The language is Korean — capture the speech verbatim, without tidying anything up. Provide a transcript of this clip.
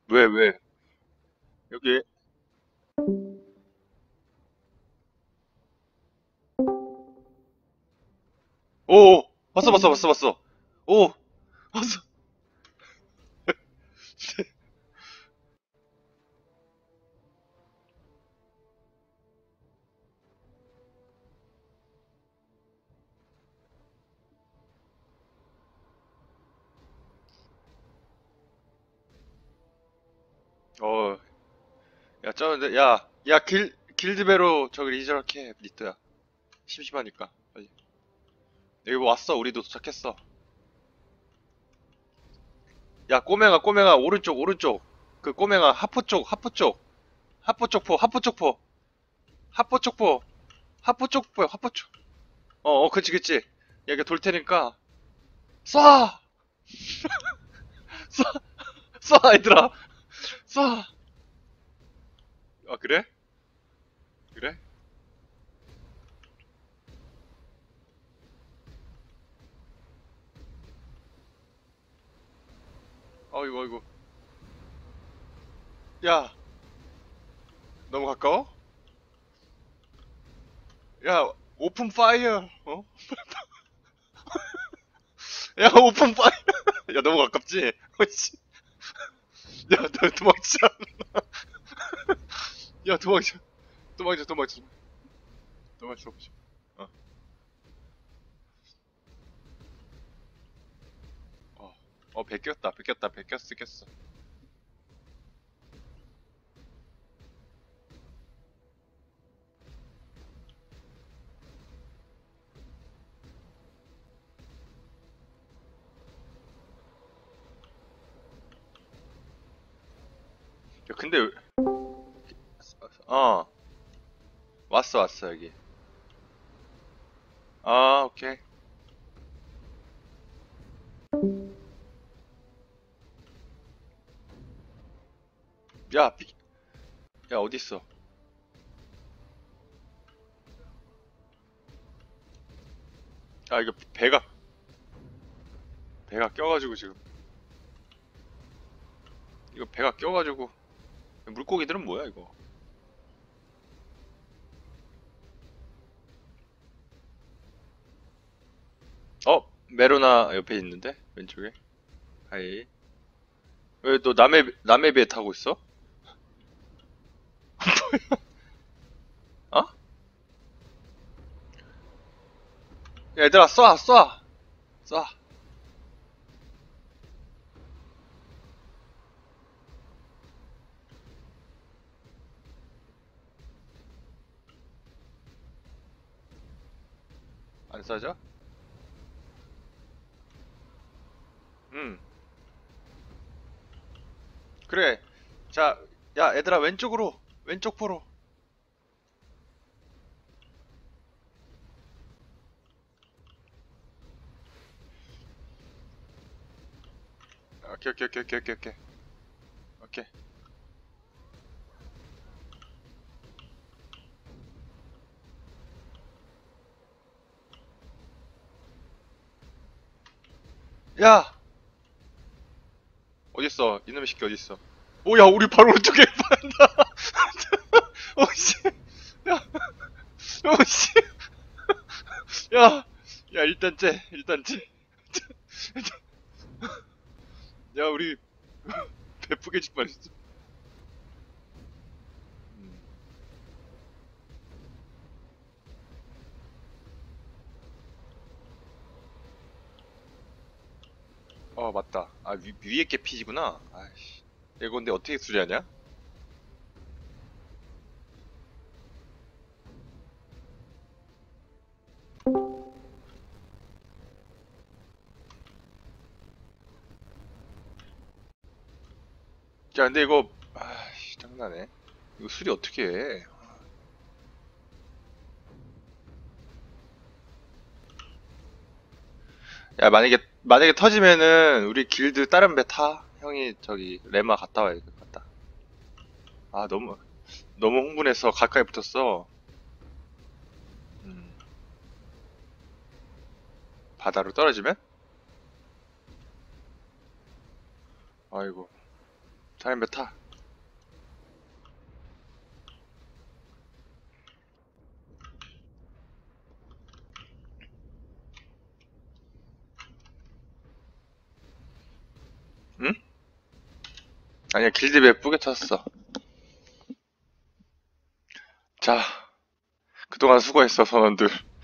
왜, 왜? 여기, 오, 오, 봤어, 봤어, 봤어, 봤어. 오, 봤어. 어, 야, 저, 근데, 야, 야, 길, 길드배로 저기 리저렇게 해, 니트야. 심심하니까. 빨리. 여기 뭐 왔어, 우리도 도착했어. 야, 꼬맹아, 꼬맹아, 오른쪽, 오른쪽. 그 꼬맹아, 하포 쪽, 하포 쪽. 하포 쪽 포, 하포 쪽 포. 하포 쪽 포. 하포 쪽 포, 하포 쪽. 어, 어, 그치, 그치. 여기 돌 테니까. 쏴! 쏴! 쏴, 얘들아! 쏴! 아, 그래? 그래? 어이구, 어이구. 야, 너무 가까워? 야, 오픈 파이어. 어? 야, 오픈 파이어. 야, 너무 가깝지? 어, 씨. 야, 너 도망치자. 야, 도망쳐. 도망쳐, 도망쳐. 도망쳐, 도망쳐. 어, 어, 어, 베꼈다, 베꼈다, 베꼈어, 베꼈어. 야, 근데, 어, 왔어, 왔어, 여기. 아, 오케이. 야, 삐, 야, 어딨어? 아, 이거 배가, 배가 껴가지고 지금. 이거 배가 껴가지고. 물고기들은 뭐야, 이거? 어, 메로나 옆에 있는데? 왼쪽에? 하이. 왜 너 남의, 남의 배 타고 있어? 어? 야, 얘들아, 쏴, 쏴! 쏴. 안 쏴져? 응. 그래. 자, 야, 얘들아, 왼쪽으로. 왼쪽 포로. 오케이, 오케이, 오케이, 오케이, 오케이, 오케이. 오케이. 야! 어딨어? 이놈의 새끼 어딨어? 오, 야, 우리 바로 오른쪽에 판다! 오, 씨. 야, 오, 씨. 야! 야, 일단 째, 일단 째. 야, 우리, 배쁘게 질 뻔했어. 음. 어, 맞다. 아, 위, 위에 게 피지구나. 아이씨. 이거 근데 어떻게 수리하냐? 야, 근데 이거, 아이씨, 장난해. 이거 수리 어떻게 해? 야, 만약에, 만약에 터지면은, 우리 길드 다른 배 타? 형이 저기, 레마 갔다 와야 될 것 같다. 아, 너무, 너무 흥분해서 가까이 붙었어. 음, 바다로 떨어지면? 아이고, 다임배 타. 응? 아니야, 길드배 예쁘게 탔어. 자, 그동안 수고했어, 선원들.